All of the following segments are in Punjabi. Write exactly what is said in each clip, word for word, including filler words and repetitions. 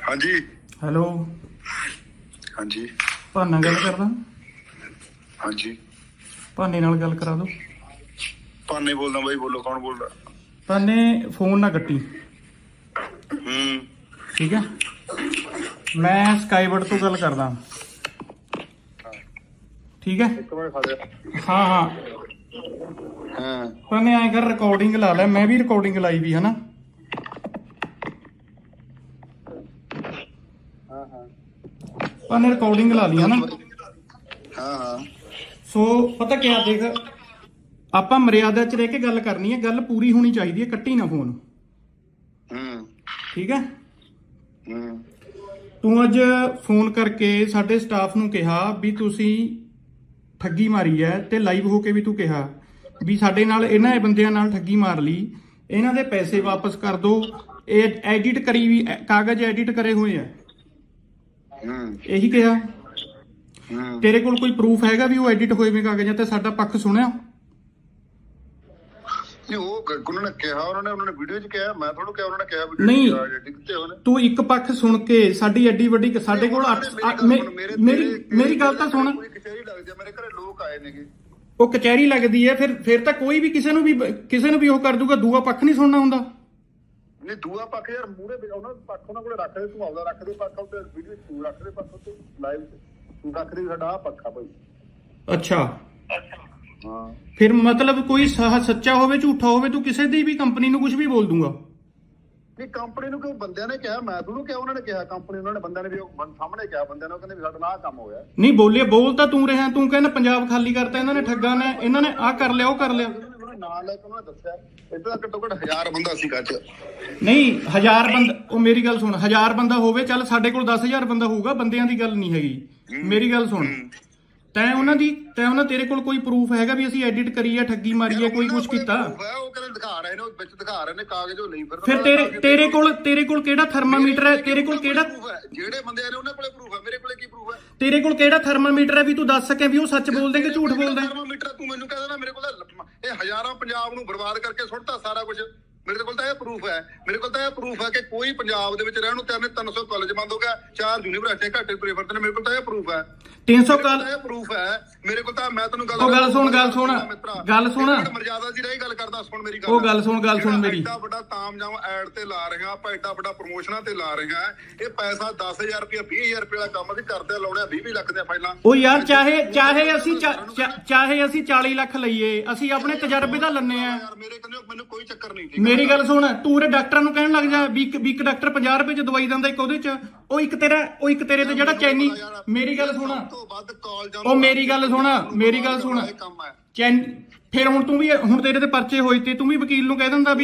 हाँ जी हेलो। हाँ जी भाना गल करदा? हाँ जी भाने नाल गल करा दो। भाने बोलदा भाई, बोलो कौन बोल रहा? भाने फोन ना कट्टी, हम्म ठीक है? मैं स्काईवर्ड तो गल करदा, ठीक है? हाँ हाँ हाँ भाने आए कर रिकॉर्डिंग ला ले, मैं भी रिकॉर्डिंग लाई भी है ना। भाने रिकॉर्डिंग ला ली है ना। हाँ हाँ सो पता क्या देख, आप मर्यादा च रह के गल करनी है, गल पूरी होनी चाहिए, कट्टी ना फोन, ठीक है? तू अज फोन करके साडे स्टाफ नूं कहा भी तुसी ठगी मारी है, ते लाइव होके भी तू कहा भी साडे नाल इन्हां बंदियां नाल ठगी मार ली, इन्हां दे पैसे वापस कर दो। एडिट करी भी कागज एडिट करे हुए है, यही कहा। तेरे कोल कोई प्रूफ हैगा भी वो एडिट होए वे कागजां ते साडा पक्ष सुनिया? नहीं, तू एक पक्ष सुन के साडी एडी वड्डी साडे कोल अठ मेरी मेरी गल तां सुन। वो कचहरी लगदी है, फिर फिर तां कोई भी किसी नूं भी किसी नूं भी ओह कर दूगा, दूआ पक्ष नहीं सुनना हुंदा। नहीं दूआ पक्ष यार मूरे ਉਹਨਾਂ ਪੱਖ ਉਹਨਾਂ ਕੋਲ ਰੱਖ ਦੇ, ਤੂੰ ਆਪਦਾ ਰੱਖ ਦੇ ਪੱਖ, ਤੇ ਵੀਡੀਓ ਤੂੰ ਰੱਖ ਦੇ ਪੱਖ, ਤੇ ਲਾਈਵ ਤੂੰ ਰੱਖ ਦੇ ਸਾਡਾ ਪੱਖਾ ਭਾਈ। ਅੱਛਾ ਹਾਂ, ਫਿਰ ਮਤਲਬ ਕੋਈ ਸੱਚਾ ਹੋਵੇ ਝੂਠਾ ਹੋਵੇ, ਤੂੰ ਕਿਸੇ ਦੀ ਵੀ ਕੰਪਨੀ ਨੂੰ ਕੁਝ ਵੀ ਬੋਲ ਦੂੰਗਾ? ਨਹੀਂ ਕੰਪਨੀ ਨੂੰ ਕਿਉਂ, ਬੰਦਿਆਂ ਨੇ ਕਿਹਾ, ਮੈਂ ਤੁਹਾਨੂੰ ਕਿਹਾ, ਉਹਨਾਂ ਨੇ ਕਿਹਾ ਕੰਪਨੀ, ਉਹਨਾਂ ਨੇ ਬੰਦਿਆਂ ਨੇ ਵੀ ਸਾਹਮਣੇ ਕਿਹਾ, ਬੰਦਿਆਂ ਨੇ ਕਹਿੰਦੇ ਵੀ ਸਾਡਾ ਆਹ ਕੰਮ ਹੋਇਆ। ਨਹੀਂ ਬੋਲੇ, ਬੋਲ ਤਾਂ ਤੂੰ ਰਿਹਾ, ਤੂੰ ਕਹਿੰਦਾ ਪੰਜਾਬ ਖਾਲੀ ਕਰਤਾ ਇਹਨਾਂ ਨੇ, ਠੱਗਾਂ ਨੇ, ਇਹਨਾਂ ਨੇ ਆਹ ਕਰ ਲਿਆ ਉਹ ਕਰ ਲਿਆ। ਨਾਂ ਲੈ ਕੇ ਉਹਨਾਂ ਨੇ ਦੱਸਿਆ ਇੱਥੇ ਘੱਟੋ ਘੱਟ ਹਜ਼ਾਰ ਬੰਦਾ ਸੀ ਗੱਜ। ਨਹੀਂ ਹਜ਼ਾਰ ਬੰਦਾ, ਉਹ ਮੇਰੀ ਗੱਲ ਸੁਣ, ਹਜ਼ਾਰ ਬੰਦਾ ਹੋਵੇ ਚੱਲ, ਸਾਡੇ ਕੋਲ ਦਸ ਹਜ਼ਾਰ ਬੰਦਾ ਹੋਊਗਾ, ਬੰਦਿਆਂ ਦੀ ਗੱਲ ਨਹੀਂ ਹੈਗੀ। ਮੇਰੀ ਗੱਲ ਸੁਣ, ਤੈਂ ਉਹਨਾਂ ਦੀ ਤੈਂ ਉਹਨਾਂ ਤੇਰੇ ਕੋਲ ਕੋਈ ਪ੍ਰੂਫ ਹੈਗਾ ਵੀ ਅਸੀਂ ਐਡਿਟ ਕਰੀ ਹੈ, ਠੱਗੀ ਮਾਰੀ ਹੈ, ਕੋਈ ਕੁਝ ਕੀਤਾ? ਉਹ ਕਹਿੰਦੇ ਦਿਖਾ ਰਹੇ ਨੇ, ਉਹ ਵਿੱਚ ਦਿਖਾ ਰਹੇ ਨੇ ਕਾਗਜ਼, ਉਹ ਨਹੀਂ ਫਿਰ ਤੇਰੇ ਤੇਰੇ ਕੋਲ ਤੇਰੇ ਕੋਲ ਕਿਹੜਾ ਥਰਮਾਮੀਟਰ ਹੈ? ਤੇਰੇ ਕੋਲ ਕਿਹੜਾ, ਜਿਹੜੇ ਬੰਦੇ ਨੇ ਉਹਨਾਂ ਕੋਲੇ ਪ੍ਰੂਫ ਹੈ, ਮੇਰੇ ਕੋਲੇ ਕੀ ਪ੍ਰੂਫ ਹੈ? ਤੇਰੇ ਕੋਲ ਕਿਹੜਾ ਥਰਮਾਮੀਟਰ ਹੈ ਵੀ ਤੂੰ ਦੱਸ ਸਕੇ ਵੀ ਉਹ ਸੱਚ ਬੋਲਦੇ ਕਿ ਝੂਠ ਬੋਲਦੇ? ਥਰਮਾਮੀਟਰ ਤੂੰ ਮੈਨੂੰ ਕਹਿੰਦਾ ਨਾ, ਮੇਰੇ ਕੋਲ ਇਹ ਹਜ਼ਾਰਾਂ ਪੰਜਾਬ ਨੂੰ ਬਰਬਾਦ ਕਰਕੇ ਸੁੱਟਤਾ ਸਾਰਾ ਕੁਝ। ਮੇਰੇ ਕੋਲ ਤਾਂ ਇਹ ਪ੍ਰੂਫ ਹੈ, ਮੇਰੇ ਕੋਲ ਤਾਂ ਇਹ ਪ੍ਰੂਫ ਹੈ ਕਿ ਕੋਈ ਪੰਜਾਬ ਦੇ ਵਿੱਚ ਰਹਿਣ ਨੂੰ ਤਿੰਨ ਤਿੰਨ ਸੌ ਕਾਲਜ ਬੰਦ ਹੋ ਗਿਆ, ਚਾਰ ਯੂਨੀਵਰਸਿਟੀਆਂ ਘੱਟੇ ਤੁਰੇ ਫਿਰਦੇ ਨੇ। ਮੇਰੇ ਕੋਲ ਤਾਂ ਇਹ ਪ੍ਰੂਫ ਹੈ, ਤਿੰਨ ਸੌ ਕਾਲ ਇਹ ਪ੍ਰੂਫ ਹੈ ਮੇਰੇ ਕੋਲ ਤਾਂ। ਮੈਂ ਤੈਨੂੰ ਗੱਲ ਗੱਲ ਸੁਣ ਗੱਲ ਸੁਣ ਗੱਲ ਸੁਣ ਮਰਜ਼ਾਦਾ ਦੀ ਰਹੀ ਗੱਲ ਕਰਦਾ, ਸੁਣ ਮੇਰੀ ਗੱਲ। ਉਹ ਗੱਲ ਸੁਣ ਗੱਲ ਸੁਣ ਮੇਰੀ। ਐਡਾ ਵੱਡਾ ਤਾਮਝਾਮ ਐਡ ਤੇ ਲਾ ਰਹੇ ਹਾਂ ਆਪਾਂ, ਐਡਾ ਵੱਡਾ ਪ੍ਰਮੋਸ਼ਨਾਂ ਤੇ ਲਾ ਰਹੇ ਹਾਂ, ਇਹ ਪੈਸਾ ਦਸ ਹਜ਼ਾਰ ਰੁਪਇਆ ਵੀਹ ਹਜ਼ਾਰ ਰੁਪਏ ਦਾ ਕੰਮ ਅਸੀਂ ਕਰਦੇ ਲਾਉਣੇ ਵੀਹ ਵੀਹ ਲੱਖ ਦੇ ਫਾਈਲਾਂ। ਉਹ ਯਾਰ ਚਾਹੇ ਚਾਹੇ ਅਸੀਂ ਚਾਹੇ ਅਸੀਂ ਚਾਲੀ ਲੱਖ ਲਈਏ, ਅਸੀਂ ਆਪਣੇ ਤਜਰਬੇ ਦਾ ਲੰਨੇ ਆ। ਮੇਰੇ ਕਹਿੰਦੇ ਮੈਨੂੰ ਕੋਈ ਚੱਕਰ ਨਹੀਂ। ਮੇਰੀ ਗੱਲ ਸੁਣ, ਤੂੰ ਉਰੇ ਡਾਕਟਰਾਂ ਨੂੰ ਕਹਿਣ ਲੱਗ ਜਾ ਵੀ ਇੱਕ ਡਾਕਟਰ ਪੰਜਾਹ ਰੁਪਏ ਚ ਦਵਾਈ ਦਿੰਦਾ ਇੱਕ ਉਹਦੇ ਚ, ਉਹ ਇੱਕ ਤੇਰਾ ਉਹ ਇੱਕ ਤੇਰੇ ਤੇ ਜਿਹੜਾ ਚੈਨੀ। ਮੇਰੀ ਗੱਲ ਸੁਣ, ਉਹ ਮੇਰੀ ਗੱਲ ਸੁਣ ਮੇਰੀ ਗੱਲ ਸੁਣ ਚੈਨ, ਫਿਰ ਹੁਣ ਤੂੰ ਵੀ ਹੁਣ ਤੇਰੇ ਤੇ ਪਰਚੇ ਹੋਏ ਤੇ ਤੂੰ ਵੀ ਵਕੀਲ ਨੂੰ ਕਹਿ ਦਿੰਦਾ ਵੀ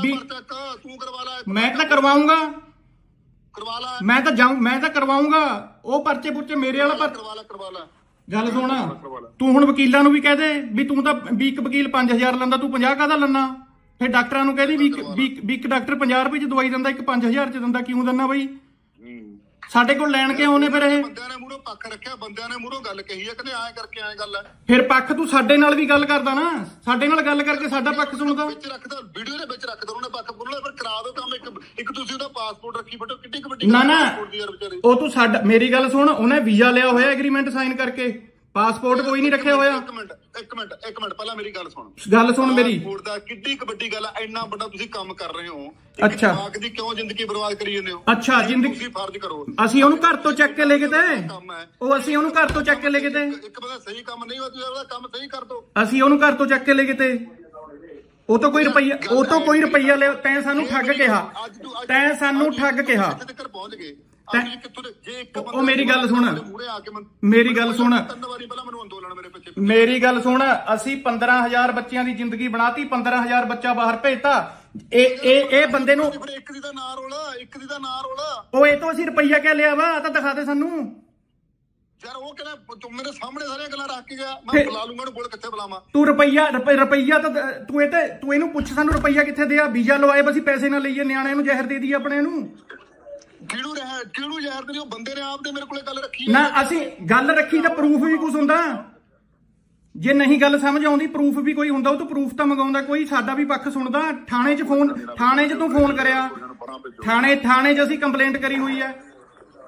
ਮੈਂ ਤਾਂ ਕਰਵਾਉਂਗਾ, ਮੈਂ ਤਾਂ ਜਾਊਂ, ਮੈਂ ਤਾਂ ਕਰਵਾਉਂਗਾ ਉਹ ਪਰਚੇ ਪੁਰਚੇ ਮੇਰੇ ਵਾਲਾ ਪਰ। ਗੱਲ ਸੁਣ, ਤੂੰ ਹੁਣ ਵਕੀਲਾਂ ਨੂੰ ਵੀ ਕਹਿ ਦੇ ਵੀ ਤੂੰ ਤਾਂ ਵੀ ਇੱਕ ਵਕੀਲ ਪੰਜ ਹਜ਼ਾਰ ਲੈਂਦਾ, ਤੂੰ ਪੰਜਾਹ ਕਾਹਦਾ ਲੈਣਾ? ਫਿਰ ਡਾਕਟਰਾਂ ਨੂੰ ਕਹਿ ਦੀ ਵੀ ਇੱਕ ਡਾਕਟਰ ਪੰਜਾਹ ਰੁਪਏ ਚ ਦਵਾਈ ਦਿੰਦਾ, ਇੱਕ ਪੰਜ ਹਜ਼ਾਰ ਚ ਦਿੰਦਾ, ਕਿਉਂ ਦਿੰਦਾ ਬਈ? ਸਾਡੇ ਕੋਲ ਲੈਣ ਕੇ ਆਉਨੇ ਫਿਰ ਇਹ ਬੰਦਿਆਂ ਨੇ ਮੂਹਰੋਂ ਪੱਖ ਰੱਖਿਆ, ਬੰਦਿਆਂ ਨੇ ਮੂਹਰੋਂ ਗੱਲ ਕਹੀ ਹੈ, ਕਹਿੰਦੇ ਐਂ ਕਰਕੇ ਐਂ ਗੱਲ ਹੈ। ਫਿਰ ਪੱਖ ਤੂੰ ਸਾਡੇ ਨਾਲ ਵੀ ਗੱਲ ਕਰਦਾ ਨਾ, ਸਾਡੇ ਨਾਲ ਗੱਲ ਕਰਕੇ ਸਾਡਾ ਪੱਖ ਸੁਣਦਾ, ਵਿੱਚ ਰੱਖਦਾ, ਵੀਡੀਓ ਦੇ ਵਿੱਚ ਰੱਖਦਾ ਉਹਨੇ ਪੱਖ ਬੋਲਣਾ। ਫਿਰ ਕਰਾ ਦੋ ਕੰਮ, ਇੱਕ ਇੱਕ ਤੁਸੀਂ ਉਹਦਾ ਪਾਸਪੋਰਟ ਰੱਖੀ ਬੈਠੋ, ਕਿੱਡੀ ਕੁ ਵੱਡੀ ਨਾ ਨਾ ਉਹ ਤੂੰ ਸਾਡਾ। ਮੇਰੀ ਗੱਲ ਸੁਣ, ਉਹਨੇ ਵੀਜ਼ਾ ਲਿਆ ਹੋਇਆ ਐਗਰੀਮੈਂਟ ਸਾਈਨ ਕਰਕੇ, ਪਾਸਪੋਰਟ ਕੋਈ ਨਹੀਂ ਰੱਖਿਆ ਹੋਇਆ। ਇੱਕ ਮਿੰਟ ਇੱਕ ਮਿੰਟ ਇੱਕ ਮਿੰਟ ਪਹਿਲਾਂ ਮੇਰੀ ਗੱਲ ਸੁਣ, ਗੱਲ ਸੁਣ ਮੇਰੀ। ਪਾਸਪੋਰਟ ਦਾ ਕਿੱਡੀ ਕੁ ਵੱਡੀ ਗੱਲ ਹੈ, ਇੰਨਾ ਵੱਡਾ ਤੁਸੀਂ ਕੰਮ ਕਰ ਰਹੇ ਹੋ, ਅੱਛਾ ਜਵਾਕ ਦੀ ਕਿਉਂ ਜ਼ਿੰਦਗੀ ਬਰਬਾਦ ਕਰੀ ਜਾਂਦੇ ਹੋ? ਅੱਛਾ ਜ਼ਿੰਦਗੀ ਤੁਸੀਂ ਫਰਜ਼ ਕਰੋ, ਅਸੀਂ ਉਹਨੂੰ ਘਰ ਤੋਂ ਚੱਕ ਕੇ ਲੈ ਗਏ ਤੇ ਉਹ ਅਸੀਂ ਉਹਨੂੰ ਘਰ ਤੋਂ ਚੱਕ ਕੇ ਲੈ ਗਏ ਤੇ ਇੱਕ ਬੰਦਾ ਸਹੀ ਕੰਮ ਨਹੀਂ ਹੋਇਆ, ਤੁਸੀਂ ਉਹਦਾ ਕੰਮ ਸਹੀ ਕਰ ਦੋ। ਅਸੀਂ ਉਹਨੂੰ ਘਰ ਤੋਂ ਚੱਕ ਕੇ ਲੈ ਗਏ ਤੇ ਉਹ ਤੋਂ ਕੋਈ ਰੁਪਈਆ ਉਹ ਤੋਂ ਕੋਈ ਰੁਪਈਆ ਲਿਆ, ਤੈਂ ਸਾਨੂੰ ਠੱਗ ਕਿਹਾ, ਤੈਂ ਸਾਨੂੰ ਠੱਗ ਕਿਹਾ। ਪਹੁੰਚ ਗਏ ਉਹ ਮੇਰੀ ਗੱਲ ਸੁਣ ਮੇਰੀ ਗੱਲ ਸੁਣ ਮੇਰੀ ਗੱਲ ਸੁਣ ਅਸੀਂ ਪੰਦਰਾਂ ਹਜ਼ਾਰ ਬੱਚਿਆਂ ਦੀ ਜ਼ਿੰਦਗੀ ਬਣਾਤੀ, ਪੰਦਰਾਂ ਹਜ਼ਾਰ ਬੱਚਾ ਬਾਹਰ ਭੇਜਤਾ। ਇਹ ਇਹ ਇਹ ਬੰਦੇ ਨੂੰ ਇੱਕ ਦੀ ਦਾ ਨਾਂ ਰੋਲਾ, ਇੱਕ ਦੀ ਦਾ ਨਾਂ ਰੋਲਾ। ਉਹ ਇਹ ਤੋਂ ਅਸੀਂ ਰੁਪਈਆ ਕਿਆ ਲਿਆ ਵਾ, ਤਾਂ ਦਿਖਾ ਦੇ ਸਾਨੂੰ ਯਾਰ। ਉਹ ਕਹਿੰਦਾ ਤੂੰ ਮੇਰੇ ਸਾਹਮਣੇ ਸਾਰੀਆਂ ਗੱਲਾਂ ਰੱਖ ਕੇ ਗਿਆ, ਮੈਂ ਬੁਲਾ ਲੂੰਗਾ ਉਹਨੂੰ, ਬੋਲ ਕਿੱਥੇ ਬੁਲਾਵਾਂ? ਤੂੰ ਰੁਪਈਆ ਰੁਪਈਆ ਤਾਂ ਤੂੰ ਇਹ ਤੇ ਤੂੰ ਇਹਨੂੰ ਪੁੱਛ ਸਾਨੂੰ ਰੁਪਈਆ ਕਿੱਥੇ ਦਿਆ? ਵੀਜ਼ਾ ਲਵਾਏ ਬਸ ਪੈਸੇ ਨਾ ਲਈਏ, ਨਿਆਣਿਆਂ ਨੂੰ ਜ਼ਹਿਰ ਦੇ ਦਈਏ ਆਪਣੇ ਨੂੰ। ਕਿਹੜੂ ਰਹਿ ਕਿਹੜੂ ਜ਼ਹਿਰ ਦੇ? ਉਹ ਬੰਦੇ ਨੇ ਆਪ ਦੇ ਮੇਰੇ ਕੋਲੇ ਗੱਲ ਰੱਖੀ ਨਾ, ਅਸੀਂ ਗੱਲ ਰੱਖੀ ਤਾਂ ਪ੍ਰੂਫ ਵੀ ਕੁਛ ਹੁੰਦਾ। ਜੇ ਨਹੀਂ ਗੱਲ ਸਮਝ ਆਉਂਦੀ, ਪ੍ਰੂਫ ਵੀ ਕੋਈ ਹੁੰਦਾ, ਉਹ ਤੋਂ ਪ੍ਰੂਫ ਤਾਂ ਮੰਗਾਉਂਦਾ ਕੋਈ, ਸਾਡਾ ਵੀ ਪੱਖ ਸੁਣਦਾ। ਥਾਣੇ 'ਚ ਫੋਨ ਥਾਣੇ 'ਚ ਤੂੰ ਫੋਨ ਕਰਿਆ, ਥਾਣੇ ਥਾਣੇ 'ਚ ਅਸੀਂ ਕੰਪਲੇਂਟ ਕਰੀ ਹੋਈ ਹੈ,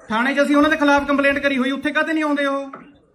ਥਾਣੇ 'ਚ ਅਸੀਂ ਉਹਨਾਂ ਦੇ ਖਿਲਾਫ ਕੰਪਲੇਂਟ ਕਰੀ ਹੋਈ, ਉੱਥੇ ਕਾਹਤੇ ਨਹੀਂ ਆਉਂਦੇ ਉਹ?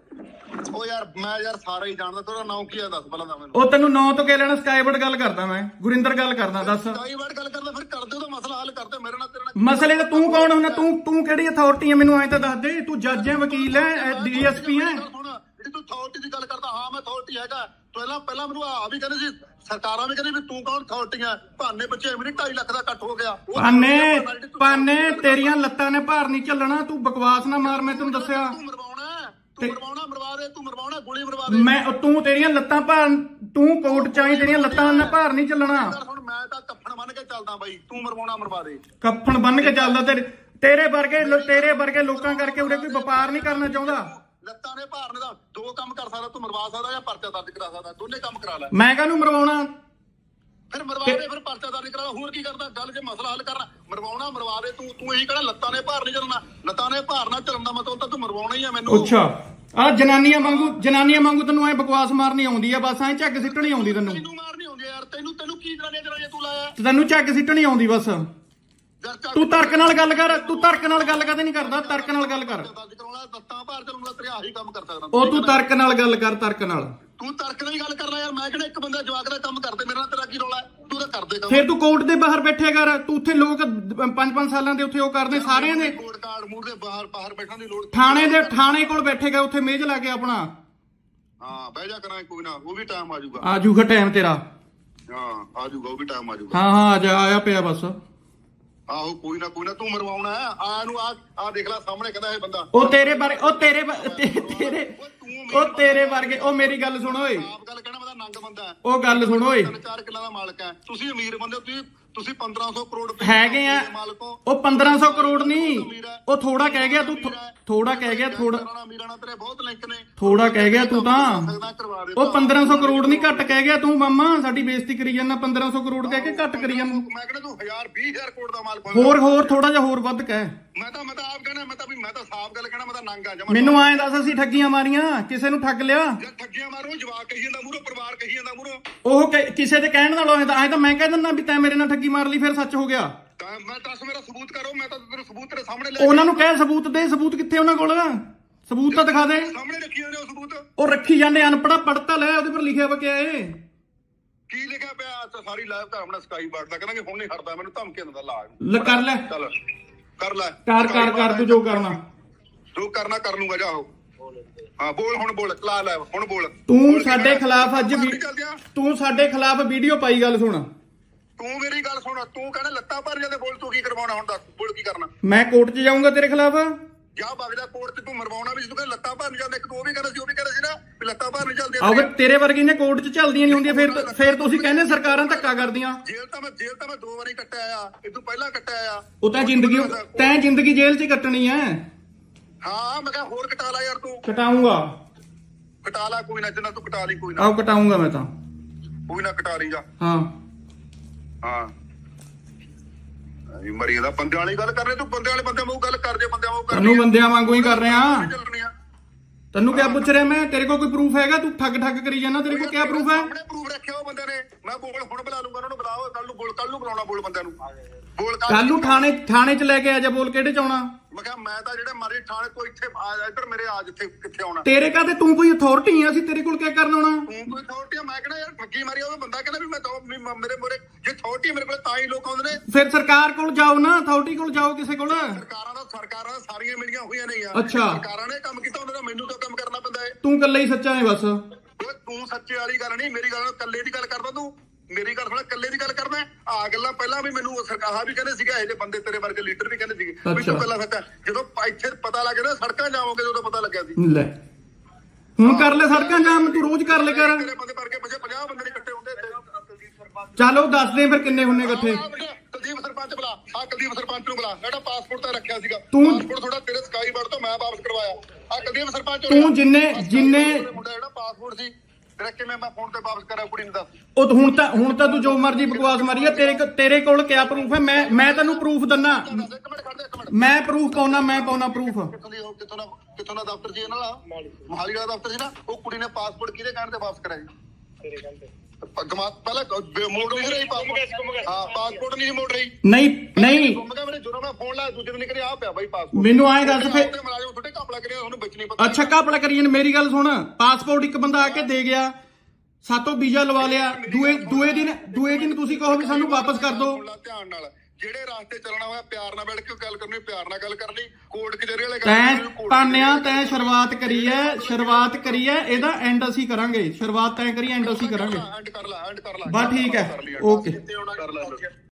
ਉਹ ਯਾਰ ਮੈਂ ਯਾਰ ਸਾਰਾ ਹੀ ਜਾਣਦਾ, ਤੇਰਾ ਨਾਮ ਕੀ ਆ ਦੱਸ ਪਹਿਲਾਂ ਤਾਂ ਮੈਨੂੰ। ਉਹ ਤੈਨੂੰ ਨਾਂ ਤੋਂ ਕਹਿ ਲੈਣਾ, ਸਕਾਈਵਰਡ ਗੱਲ ਕਰਦਾ ਮੈਂ, ਗੁਰਿੰਦਰ ਗੱਲ ਕਰਦਾ, ਦੱਸ। ਸਕਾਈਵਰਡ ਗੱਲ ਕਰਦਾ ਫਿਰ ਕਰਦੇ ਉਹਦਾ ਮਸਲਾ ਹੱਲ ਕਰਦੇ, ਮੇਰੇ ਨਾਲ ਤੇਰੇ ਨਾਲ ਮਸਲੇ ਦਾ ਤੂੰ ਕੌਣ ਹੁੰਦਾ? ਤੂੰ ਤੂੰ ਕਿਹੜੀ ਅਥਾਰਟੀ ਹੈ ਮੈਨੂੰ ਐਂ ਤਾਂ ਦੱਸ ਦੇ। ਤੂੰ ਜੱਜ ਹੈ, ਵਕੀਲ ਹੈ, ਡੀਐਸਪੀ ਹੈ? ਜਿਹੜੀ ਤੂੰ ਅਥਾਰਟੀ ਦੀ ਗੱਲ ਕਰਦਾ, ਹਾਂ ਮੈਂ ਅਥਾਰਟੀ ਹੈਗਾ। ਪਹਿਲਾਂ ਪਹਿਲਾਂ ਮੈਨੂੰ ਆ ਵੀ ਕਹਿੰਦੇ ਸੀ, ਸਰਕਾਰਾਂ ਵੀ ਕਹਿੰਦੀ ਵੀ ਤੂੰ ਕੌਣ ਅਥਾਰਟੀ ਹੈ? ਭਾਨੇ ਬੱਚੇ ਮੇਰੀ ਢਾਈ ਲੱਖ ਦਾ ਇਕੱਠ ਹੋ ਗਿਆ। ਪਾਨੇ ਪਾਨੇ ਤੇਰੀਆਂ ਲੱਤਾਂ ਨੇ ਭਾਰ ਨਹੀਂ ਚੱਲਣਾ, ਤੂੰ ਬਕਵਾਸ ਨਾ ਮਾਰ, ਮੈਂ ਤੈਨੂੰ ਦੱਸਿਆ। ਤੂੰ ਮਰਵਾਉਣਾ, ਤੂੰ ਮਰਵਾਉਣਾ, ਮਰਵਾ ਦੇ, ਤੂੰ ਮਰਵਾਉਣਾ, ਗੋਲੀ ਮਰਵਾ ਦੇ। ਮੈਂ ਤੂੰ ਤੇਰੀਆਂ ਲੱਤਾਂ ਭਾਰ, ਤੂੰ ਕੋਰਟ ਚ ਆਈ, ਤੇਰੀਆਂ ਲੱਤਾਂ ਨਾਲ ਭਾਰ ਨਹੀਂ ਚੱਲਣਾ। ਹੁਣ ਮੈਂ ਤਾਂ ਕੱਫਣ ਬੰਨ ਕੇ ਚੱਲਦਾ ਬਾਈ, ਤੂੰ ਮਰਵਾਉਣਾ ਮਰਵਾ ਦੇ। ਕੱਫਣ ਬੰਨ ਕੇ ਚੱਲਦਾ? ਤੇਰੇ ਤੇਰੇ ਵਰਗੇ ਤੇਰੇ ਵਰਗੇ ਲੋਕਾਂ ਕਰਕੇ ਉਰੇ ਕੋਈ ਵਪਾਰ ਨਹੀਂ ਕਰਨਾ ਚਾਹੁੰਦਾ। ਲੱਤਾਂ ਨੇ ਭਾਰ ਨੇ ਦਾ ਦੋ ਕੰਮ ਕਰ ਸਕਦਾ, ਤੂੰ ਮਰਵਾ ਸਕਦਾ ਜਾਂ ਪਰਚਾ ਦਰਜ ਕਰਾ ਸਕਦਾ, ਦੋਨੇ ਕੰਮ ਕਰਾ ਲੈ। ਮੈਂ ਕਾਹਨੂੰ ਮਰਵਾਉਣਾ? ਫਿਰ ਮਰਵਾ ਦੇ, ਫਿਰ ਪਰਚਾ ਦਰਜ ਕਰਾ, ਹੋਰ ਕੀ ਕਰਦਾ? ਗੱਲ ਜੇ ਮਸਲਾ ਹੱਲ ਕਰਨਾ, ਮਰਵਾਉਣਾ ਮਰਵਾ ਦੇ। ਤੂੰ ਤੂੰ ਇਹੀ ਕਹਿਣਾ ਲੱਤਾਂ ਨੇ ਭਾਰ ਨਹੀਂ ਚੱਲਣਾ, ਲੱਤਾਂ ਨੇ ਭਾਰ ਨਾ ਚੱਲਣ ਦਾ ਮਤਲਬ ਤਾਂ ਤੂੰ ਮਰਵਾਉਣਾ ਹੀ ਆ ਮੈਨੂੰ। ਅੱਛਾ, ਆ ਜਨਾਨੀਆਂ ਵਾਂਗੂ ਜਨਾਨੀਆਂ ਵਾਂਗੂ ਤੈਨੂੰ ਐ ਬਕਵਾਸ ਮਾਰਨੀ ਆਉਂਦੀ ਆ, ਬਸ ਐ ਝੱਗ ਸਿੱਟਣੀ ਆਉਂਦੀ ਤੈਨੂੰ। ਤੈਨੂੰ ਮਾਰਨੀ ਆਉਂਦੀ ਯਾਰ, ਤੈਨੂੰ ਤੈਨੂੰ ਕੀ ਜਨਾਨੀਆਂ ਜਨਾਨੀਆਂ ਤੂੰ ਲਾਇਆ? ਤੈਨੂੰ ਝੱਗ ਸਿੱਟਣੀ ਆਉਂਦੀ ਬਸ। ਤੂੰ ਤਰਕ ਨਾਲ ਗੱਲ ਕਰ, ਤੂੰ ਤਰਕ ਨਾਲ ਗੱਲ ਕਦੇ ਨਹੀਂ ਕਰਦਾ, ਤਰਕ ਨਾਲ ਗੱਲ ਕਰ। ਲੱਤਾਂ ਭਾਰ ਚੱਲੂਗਾ ਤੇਰੇ ਆਹੀ ਕੰਮ ਕਰ ਸਕਦਾ। ਉਹ ਤੂੰ ਤਰਕ ਨਾਲ ਗੱਲ ਕਰ, ਤਰਕ ਨਾਲ। ਤੂੰ ਤਰਕ ਨਾਲ ਹੀ ਗੱਲ ਕਰਨਾ ਯਾਰ, ਮੈਂ ਕਹਿੰਦਾ ਇੱਕ ਬੰਦਾ ਜਵਾਕ ਦਾ ਕੰਮ ਕਰਦੇ, ਮੇਰੇ ਨਾਲ ਤੇਰਾ ਕੀ ਰੌਲਾ? ਤੂੰ ਤਾਂ ਕਰਦੇ ਕੰਮ। ਫਿਰ ਤੂੰ ਕੋਰਟ ਦੇ ਬਾਹਰ ਬੈਠਿਆ ਕਰ, ਤੂੰ ਉੱਥੇ ਲੋਕ ਪੰਜ ਪੰਜ ਸਾਲਾਂ ਦੇ ਉੱਥੇ ਉਹ ਕਰਦੇ ਸਾਰਿਆਂ ਦੇ। ਕੋਰਟ ਕਾਰਡ ਮੂੰਹ ਦੇ ਬਾਹਰ ਬਾਹਰ ਬੈਠਣ ਦੀ ਲੋੜ। ਥਾਣੇ ਦੇ ਥਾਣੇ ਕੋਲ ਬੈਠੇਗਾ ਉੱਥੇ ਮੇਜ਼ ਲਾ ਕੇ ਆਪਣਾ। ਹਾਂ ਬਹਿ ਜਾ ਕਰਾਂ, ਕੋਈ ਨਾ, ਉਹ ਵੀ ਟਾਈਮ ਆ ਜਾਊਗਾ। ਆ ਜਾਊਗਾ ਟਾਈਮ ਤੇਰਾ। ਹਾਂ ਆ ਜਾਊਗਾ, ਉਹ ਵੀ ਟਾਈਮ ਆ ਜਾਊਗਾ। ਹਾਂ ਹਾਂ ਆ ਜਾ, ਆਇਆ ਪਿਆ ਬਸ। ਆਹੋ ਕੋਈ ਨਾ ਕੋਈ ਨਾ, ਤੂੰ ਮਰਵਾਉਣਾ ਆ ਨੂੰ। ਆ ਆ ਦੇਖ ਲੈ ਸਾਹਮਣੇ ਕਹਿੰਦਾ ਇਹ ਬੰਦਾ। ਉਹ ਤੇਰੇ ਬਾਰੇ, ਉਹ ਤੇਰੇ ਤੇਰੇ ਉਹ ਤੇਰੇ ਵਰਗੇ। ਉਹ ਮੇਰੀ ਗੱਲ ਸੁਣ ਓਏ, ਆਪ ਗੱਲ ਕਹਿਣਾ, ਮੈਂ ਤਾਂ ਨੰਗ ਬੰਦਾ। ਉਹ ਗੱਲ ਸੁਣ ਓਏ, ਤਿੰਨ ਚਾਰ ਕਿੱਲਾਂ ਦਾ ਮਾਲਕ ਹੈ, ਤੁਸੀਂ ਅਮੀਰ ਬੰਦੇ ਹੋ, ਤੁਸੀਂ ਤੁਸੀਂ ਪੰਦਰਾਂ ਸੌ ਕਰੋੜ ਰੁਪਏ ਹੈਗੇ ਆ। ਉਹ ਪੰਦਰਾਂ ਸੌ ਕਰੋੜ ਨਹੀਂ, ਉਹ ਥੋੜਾ ਕਹਿ ਗਿਆ ਤੂੰ, ਥੋੜਾ ਕਹਿ ਗਿਆ, ਥੋੜਾ ਅਮੀਰਾਂ ਤੇਰੇ ਬਹੁਤ ਲਿੰਕ ਨੇ। ਥੋੜਾ ਕਹਿ ਗਿਆ ਤੂੰ ਤਾਂ। ਉਹ ਪੰਦਰਾਂ ਸੌ ਕਰੋੜ ਨਹੀਂ, ਘੱਟ ਕਹਿ ਗਿਆ ਤੂੰ ਮਾਮਾ, ਸਾਡੀ ਬੇਇੱਜ਼ਤੀ ਕਰੀ ਜਾਂਦਾ। ਪੰਦਰਾਂ ਸੌ ਕਰੋੜ ਕਹਿ ਕੇ ਘੱਟ ਕਰੀ ਜਾਂਦਾ। ਮੈਂ ਕਹਿੰਦਾ ਤੂੰ ਹਜ਼ਾਰ ਵੀਹ ਹਜ਼ਾਰ ਕਰੋੜ ਦਾ ਮਾਲਕ। ਹੋਰ ਹੋਰ ਥੋੜਾ ਜਿਹਾ ਹੋਰ ਵੱਧ ਕਹਿ। ਮੈਂ ਤਾਂ ਮੈਂ ਤਾਂ ਆਪ ਕਹਿਣਾ, ਮੈਂ ਤਾਂ ਵੀ ਮੈਂ ਤਾਂ ਸਾਫ਼ ਗੱਲ ਕਹਿਣਾ, ਮੈਂ ਤਾਂ ਨੰਗ ਆ ਜਾ। ਮੈਨੂੰ ਐਂ ਦੱਸ, ਅਸੀਂ ਠੱਗੀਆਂ ਮਾਰੀਆਂ? ਕਿਸੇ ਨੂੰ ਠੱਗ ਲਿਆ? ਜੇ ਠੱਗੀਆਂ ਮਾਰੋ, ਜਵਾਕ ਕਹੀ ਜਾਂਦਾ ਮੂਹਰੋਂ, ਪਰਿਵਾਰ ਕਹੀ ਜਾਂਦਾ ਮੂਹਰੋਂ। ਉਹ ਕਿਸੇ ਦੇ ਕਹਿਣ ਨਾਲੋਂ ਐਂ ਤਾਂ ਮੈਂ ਕਹਿ ਦਿੰਦਾ ਵੀ ਤੈਂ ਮੇਰੇ ਨਾਲ ਠੱਗੀ ਮਾਰ ਲਈ, ਫਿਰ ਸੱਚ ਹੋ ਗਿਆ। ਤਾਂ ਮੈਂ ਦੱਸ, ਮੇਰਾ ਸਬੂਤ ਕਰੋ, ਮੈਂ ਤਾਂ ਤੇਰੇ ਸਬੂਤ ਤੇਰੇ ਸਾਹਮਣੇ ਲੈ। ਉਹਨਾਂ ਨੂੰ ਕਹਿ ਸਬੂਤ ਦੇ। ਸਬੂਤ ਕਿੱਥੇ ਉਹਨਾਂ ਕੋਲ? ਸਬੂਤ ਤਾਂ ਦਿਖਾ ਦੇ। ਸਾਹਮਣੇ ਰੱਖੀ ਜਾਂਦੇ ਹੋ ਸਬੂਤ। ਉਹ ਰੱਖੀ ਜਾਂਦੇ, ਅਨਪੜਾ ਪੜਤਾ ਲੈ, ਉਹਦੇ ਪਰ ਲਿਖਿਆ ਵਾ ਕਿਆ ਏ? ਕੀ ਲਿਖਿਆ ਪਿਆ? ਤਾਂ ਸਾਰੀ ਲਾਈਵ ਤਾਂ ਆਪਣਾ ਸਕਾਈ ਬਾਰਦਾ, ਕਹਿੰਦਾ ਕਿ ਹੁਣ ਨਹੀਂ ਹਟਦਾ, ਮੈਨੂੰ ਧਮਕੀ ਦਿੰਦਾ। ਲਾ ਕਰ ਲੈ, ਚੱਲ ਕਰ ਲੈ, ਕਰ ਕਰ ਕਰ ਤੂੰ ਜੋ ਕਰਨਾ, ਜੋ ਕਰਨਾ ਕਰ ਲੂੰਗਾ। ਜਾਓ ਹਾਂ ਬੋਲ, ਹੁਣ ਬੋਲ, ਲਾ ਲੈ ਹੁਣ ਬੋਲ। ਤੂੰ ਸਾਡੇ ਖਿਲਾਫ ਅੱਜ ਤੂੰ ਸਾਡੇ ਖਿਲਾਫ ਵੀਡੀਓ ਪਾਈ, ਗੱਲ ਸੁਣ। ਤੂੰ ਮੇਰੀ ਗੱਲ ਸੁਣ, ਤੂੰ ਕਹਿੰਦਾ ਲੱਤਾਂ ਭਰ ਜਾਂਦੇ, ਬੋਲ ਤੂੰ ਕੀ ਕਰਵਾਉਣਾ ਹੁਣ, ਦੱਸ ਬੋਲ ਕੀ ਕਰਨਾ? ਮੈਂ ਕੋਰਟ 'ਚ ਜਾਊਂਗਾ ਤੇਰੇ ਖਿਲਾਫ। ਜਾ ਬਗਦਾ ਕੋਰਟ 'ਚ, ਤੂੰ ਮਰਵਾਉਣਾ ਵੀ, ਤੂੰ ਕਹਿੰਦਾ ਲੱਤਾਂ ਭਰ ਨਹੀਂ ਜਾਂਦੇ। ਇੱਕ ਤੂੰ ਉਹ ਵੀ ਕਹਿੰਦਾ ਸੀ, ਉਹ ਵੀ ਕਹਿੰਦਾ ਸੀ ਨਾ ਵੀ ਲੱਤਾਂ ਭਰ ਨਹੀਂ ਚੱਲਦੀਆਂ। ਆਹ ਤੇਰੇ ਵਰਗੀ ਨੇ ਕੋਰਟ 'ਚ ਚੱਲਦੀਆਂ ਨਹੀਂ ਹੁੰਦੀਆਂ, ਫਿਰ ਫਿਰ ਤੁਸੀਂ ਕਹਿੰਦੇ ਸਰਕਾਰਾਂ ਧੱਕਾ ਕਰਦੀਆਂ। ਜੇਲ੍ਹ ਤਾਂ ਮੈਂ ਜੇਲ੍ਹ ਤਾਂ ਮੈਂ ਦੋ ਵਾਰੀ ਕੱਟਿਆ ਆ, ਇਹ ਤੋਂ ਪਹਿਲਾਂ ਕੱਟਿਆ ਆ। ਉਹ ਤਾਂ ਜ਼ਿੰਦਗੀ ਤੈਂ ਜ਼ਿੰਦਗੀ ਜੇਲ੍ਹ 'ਚ ਕੱਟਣੀ ਐ। ਹਾਂ ਮੈਂ ਕਿਹਾ ਹੋਰ ਕਟਾ ਲੈ ਯਾਰ, ਤੂੰ ਕਟਾਊਂਗਾ। ਕਟਾ ਲੈ ਕੋਈ ਨਾ, ਜਿੰਨਾ ਤੂੰ ਕਟਾ ਲਈ ਕੋਈ ਨਾ। ਆਹ ਕਟਾਊਂਗਾ ਮੈਂ ਤਾਂ, ਕੋਈ ਨਾ ਕਟਾ ਲਈ ਜਾ। ਹਾਂ ਹਾਂ ਮਰੀ ਦਾ ਬੰਦਿਆਂ ਵਾਲੀ ਗੱਲ ਕਰ ਰਹੇ, ਤੂੰ ਬੰਦਿਆਂ ਵਾਲੇ ਬੰਦਿਆਂ ਵਾਂਗੂ ਗੱਲ ਕਰ ਜੇ, ਬੰਦਿਆਂ ਵਾਂਗੂ ਕਰ। ਤੈਨੂੰ ਬੰਦਿਆਂ ਵਾਂਗੂ ਹੀ ਕਰ ਰਿਹਾ। ਤੈਨੂੰ ਕਿਆ ਪੁੱਛ ਰਿਹਾ ਮੈਂ? ਤੇਰੇ ਕੋਲ ਕੋਈ ਪ੍ਰੂਫ ਹੈਗਾ? ਤੂੰ ਠੱਗ ਠੱਗ ਕਰੀ ਜਾਂਦਾ, ਤੇਰੇ ਕੋਲ ਕਿਆ ਪ੍ਰੂਫ ਹੈ? ਸਾਹਮਣੇ ਪ੍ਰੂਫ ਰੱਖਿਆ ਉਹ ਬੰਦੇ ਨੇ। ਮੈਂ ਬੋਲ ਹੁਣ ਬੁਲਾ ਲੂੰਗਾ ਉਹਨਾਂ ਨੂੰ, ਬੁਲਾਓ ਕੱਲ ਨੂੰ, ਬੋਲ ਕੱਲ ਨੂੰ ਬੁਲਾਉਣਾ, ਬੋਲ ਬੰਦਿਆਂ ਨੂੰ ਬੋਲ। ਕੱਲ ਨੂੰ ਥਾਣੇ ਥਾਣੇ 'ਚ ਲੈ ਕੇ ਆ ਜਾ, ਬੋਲ ਕਿਹੜੇ 'ਚ ਆਉਣਾ? ਮੈਂ ਕਿਹਾ ਮੈਂ ਤਾਂ ਜਿਹੜੇ ਮਾਰੇ ਥਾਣੇ ਤੋਂ ਇੱਥੇ ਇੱਧਰ ਮੇਰੇ ਆ, ਜਿੱਥੇ ਕਿੱਥੇ ਆਉਣਾ ਤੇਰੇ ਕਾਹਤੇ? ਤੂੰ ਕੋਈ ਅਥਾਰਟੀ ਆ? ਅਸੀਂ ਤੇਰੇ ਕੋਲ ਕਿਆ ਕਰਨ ਆਉਣਾ? ਤੂੰ ਕੋਈ ਅਥਾਰਟੀ ਆ? ਮੈਂ ਕਹਿੰਦਾ ਯਾਰ ਠੱਗੀ ਮਾਰੀ, ਉਹ ਬੰਦਾ ਕਹਿੰਦਾ ਵੀ ਮੈਂ ਤਾਂ ਮੇਰੇ ਮੋਰੇ ਜੇ ਅਥਾਰਟੀ ਮੇਰੇ ਕੋਲ ਤਾਂ ਹੀ ਲੋਕ ਆਉਂਦੇ ਨੇ। ਫਿਰ ਸਰਕਾਰ ਕੋਲ ਜਾਓ ਨਾ, ਅਥਾਰਟੀ ਕੋਲ ਜਾਓ, ਕਿਸੇ ਕੋਲ। ਸਰਕਾਰਾਂ ਦਾ ਸਰਕਾਰਾਂ ਸਾਰੀਆਂ ਮਿਲੀਆਂ ਹੋਈਆਂ ਨੇ ਯਾਰ। ਅੱਛਾ, ਸਰਕਾਰਾਂ ਨੇ ਕੰਮ ਕੀਤਾ, ਉਹਨਾਂ ਦਾ ਮੈਨੂੰ ਤਾਂ ਕੰਮ ਕਰਨਾ ਪੈਂਦਾ ਹੈ। ਤੂੰ ਇਕੱਲਾ ਹੀ ਸੱਚਾ ਹੈ ਬਸ। ਓਏ ਤੂੰ ਸੱਚੇ ਵਾਲੀ ਗੱਲ ਨਹੀਂ, ਮੇਰੀ ਗੱਲ ਇਕੱਲੇ ਦੀ ਗੱਲ ਕਰਦਾ ਤੂੰ। ਮੇਰੀ ਗੱਲ ਸੁਣ, ਇਕੱਲੇ ਦੀ ਗੱਲ ਕਰਦਾ। ਆ ਗੱਲਾਂ ਪਹਿਲਾਂ ਵੀ ਮੈਨੂੰ ਸਰਕਾਰ ਵੀ ਕਹਿੰਦੇ ਸੀਗੇ, ਇਹ ਜਿਹੇ ਬੰਦੇ ਤੇਰੇ ਵਰਗੇ ਲੀਡਰ ਵੀ ਕਹਿੰਦੇ ਸੀਗੇ ਵੀ ਤੂੰ ਗੱਲਾਂ ਸੱਚਾ। ਜਦੋਂ ਇੱਥੇ ਪਤਾ ਲੱਗ ਗਿਆ ਸੜਕਾਂ ਜਾਵੋਗੇ, ਜਦੋਂ ਪਤਾ ਲੱਗਿਆ ਸੀ। ਲੈ ਹੁਣ ਕਰ ਲੈ ਸੜਕਾਂ ਜਾਮ, ਤੂੰ ਰੋਜ਼ ਕਰ ਲੈ ਕਰ। ਤੇਰੇ ਬੰਦੇ ਕਰਕੇ ਪੰਜਾਹ ਬੰਦੇ ਨਹੀਂ ਇਕੱਠੇ ਹੁੰਦੇ। ਚਲੋ ਦੱਸ ਦੇ ਫਿਰ ਕਿੰਨੇ ਹੁੰਨੇ ਇਕੱਠੇ। ਕੁਲਦੀਪ ਸਰਪੰਚ ਬੁਲਾ, ਆ ਕੁਲਦੀਪ ਸਰਪੰਚ ਨੂੰ ਬੁਲਾ, ਜਿਹੜਾ ਪਾਸਪੋਰਟ ਤਾਂ ਰੱਖਿਆ ਸੀਗਾ। ਤੂੰ ਪਾਸਪੋਰਟ ਥੋੜਾ ਤੇਰੇ ਸਕਾਈ ਬਰਡ ਤੋਂ ਮੈਂ ਵਾਪਸ ਕਰਵਾਇਆ। ਆ ਕੁਲਦੀਪ ਸਰਪੰਚ ਤੂੰ ਜਿੰਨੇ ਜਿੰਨੇ ਮੁੰਡਾ ਜਿਹੜਾ ਪਾਸਪੋਰਟ ਸੀ ਤੇਰਾ, ਕਿਵੇਂ ਮੈਂ ਫੋਨ ਤੇ ਵਾਪਸ ਕਰਾਂ ਕੁੜੀ ਨੂੰ ਦੱਸ। ਉਹ ਹੁਣ ਤਾਂ ਹੁਣ ਤਾਂ ਤੂੰ ਜੋ ਮਰਜ਼ੀ ਬਕਵਾਸ ਮਾਰੀ ਆ। ਤੇਰੇ ਤੇਰੇ ਕੋਲ ਕਿਆ ਪ੍ਰੂਫ ਹੈ? ਮੈਂ ਮੈਂ ਤੈਨੂੰ ਪ੍ਰੂਫ ਦਿੰਨਾ। ਇੱਕ ਮਿੰਟ ਖੜ ਜਾ, ਇੱਕ ਮਿੰਟ। ਮੈਂ ਪ੍ਰੂਫ ਪਾਉਣਾ, ਮੈਂ ਪਾਉਣਾ ਪ੍ਰੂਫ। ਕਿੱਥੋਂ ਦੀ ਉਹ ਕਿੱਥੋਂ ਦਾ ਕਿੱਥੋਂ ਦਾ ਦਫ਼ਤਰ ਸੀ ਇਹਨਾਂ ਦਾ? ਮੋਹਾਲੀ ਵਾਲਾ ਦਫ਼ਤਰ ਸੀ ਨਾ। ਉਹ ਕੁੜੀ ਨੇ ਪਾਸਪੋਰਟ ਕਿਹਦੇ ਕਹਿਣ ਤੇ ਵਾਪਸ ਕਰਾਇਆ? ਗਮਾ ਪਹਿਲਾਂ ਮੋੜ ਨਹੀਂ ਰਹੀ ਪਾਸਪੋਰਟ ਹਾਂ ਪਾਸਪੋਰਟ ਨਹੀਂ ਮੋੜ ਰਹੀ ਨਹੀਂ ਨਹੀਂ ਗੁੰਮ ਗਿਆ ਮੇਰੇ ਜੁਰਾ ਮੈਂ ਫੋਨ ਲਾਇਆ ਦੂਜੇ ਦਿਨ ਕਰਿਆ ਆ ਪਿਆ ਬਾਈ ਪਾਸਪੋਰਟ ਮੈਨੂੰ ਆਏ ਦੱਸ ਫੇ ਮਲਾਜਮ ਤੁਹਾਡੇ ਕਾਪਲਾ ਕਰਿਆ ਤੁਹਾਨੂੰ ਵਿੱਚ ਨਹੀਂ ਪਤਾ ਅੱਛਾ ਕਾਪਲਾ ਕਰੀਏ ਮੇਰੀ ਗੱਲ ਸੁਣ ਪਾਸਪੋਰਟ ਇੱਕ ਬੰਦਾ ਆ ਕੇ ਦੇ ਗਿਆ ਸਾਤੋਂ ਵੀਜ਼ਾ ਲਵਾ ਲਿਆ ਦੂਏ ਦੂਏ ਦਿਨ ਦੂਏ ਦਿਨ ਤੁਸੀਂ ਕਹੋ ਵੀ ਸਾਨੂੰ ਵਾਪਸ ਕਰ ਦਿਓ ਧਿਆਨ ਨਾਲ ਜਿਹੜੇ ਰਾਸਤੇ ਚੱਲਣਾ ਹੋਇਆ ਪਿਆਰ ਨਾਲ ਬੈਠ ਕੇ ਗੱਲ ਕਰਨੀ ਪਿਆਰ ਨਾਲ ਗੱਲ ਕਰਨੀ ਕੋਰਟ ਕਚਹਿਰੀ ਵਾਲੇ ਤੈਂ ਪਾਨਿਆ ਤੈਂ ਸ਼ੁਰੂਆਤ ਕਰੀ ਹੈ ਸ਼ੁਰੂਆਤ ਕਰੀ ਹੈ ਇਹਦਾ ਐਂਡ ਅਸੀਂ ਕਰਾਂਗੇ ਸ਼ੁਰੂਆਤ ਤੈਂ ਕਰੀ ਐਂਡ ਅਸੀਂ ਕਰਾਂਗੇ ਐਂਡ ਕਰ ਲੈ ਐਂਡ ਕਰ ਲੈ ਬਸ ਠੀਕ ਹੈ ਓਕੇ ਕਰ ਲੈ